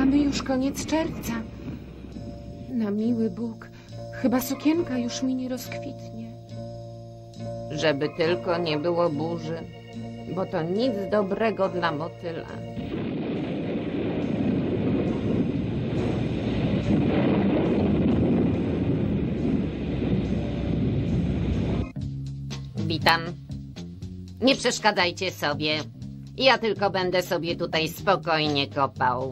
Mamy już koniec czerwca. Na miły Bóg, chyba sukienka już mi nie rozkwitnie. Żeby tylko nie było burzy, bo to nic dobrego dla motyla. Witam. Nie przeszkadzajcie sobie. Ja tylko będę sobie tutaj spokojnie kopał.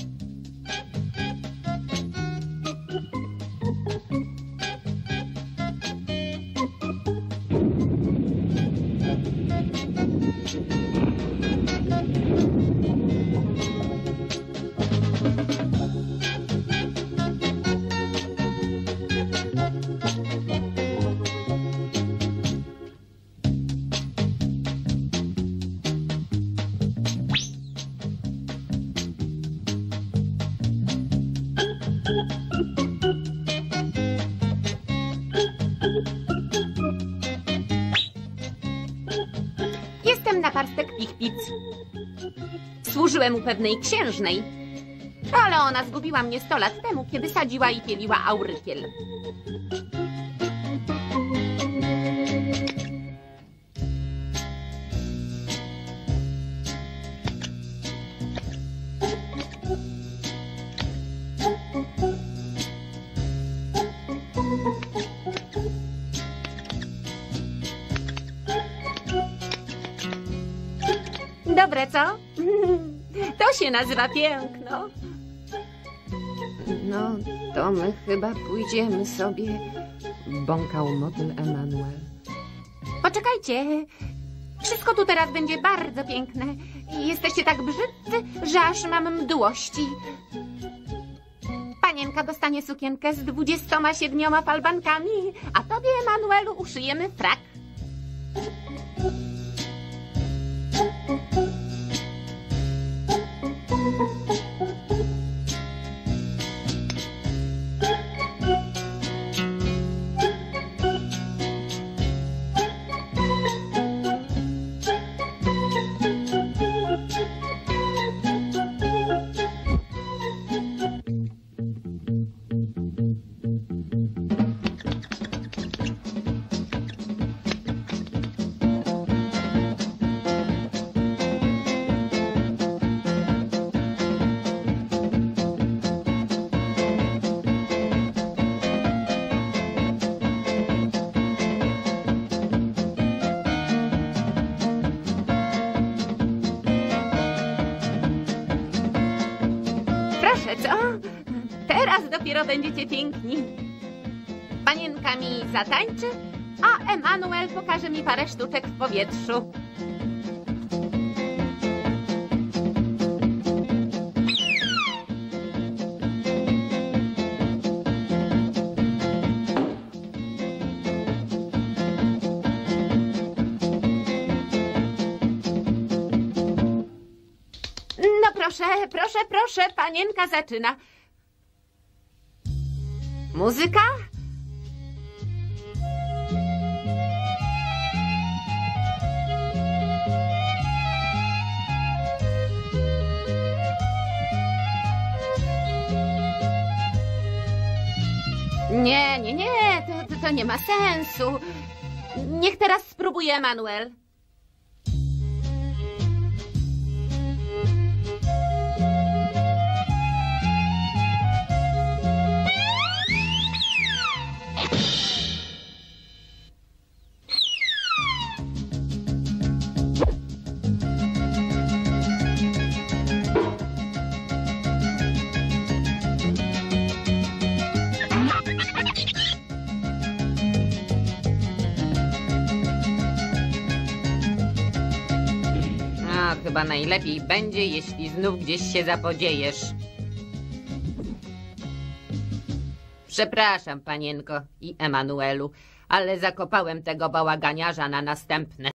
Jestem naparstek Pichpic. Służyłem u pewnej księżnej, ale ona zgubiła mnie 100 lat temu, kiedy sadziła i pieliła aurykiel. Dobre, co? To się nazywa piękno. No, to my chyba pójdziemy sobie, bąkał motyl Emanuel. Poczekajcie. Wszystko tu teraz będzie bardzo piękne. Jesteście tak brzydcy, że aż mam mdłości. Panienka dostanie sukienkę z 27 falbankami, a tobie, Emanuelu, uszyjemy frak. Proszę, co? Teraz dopiero będziecie piękni. Panienka mi zatańczy, a Emanuel pokaże mi parę sztuczek w powietrzu. No proszę, proszę, proszę, panienka zaczyna. Muzyka? Nie, nie, nie, to nie ma sensu. Niech teraz spróbuje Emanuel. Chyba najlepiej będzie, jeśli znów gdzieś się zapodziejesz. Przepraszam, panienko i Emanuelu, ale zakopałem tego bałaganiarza na następne.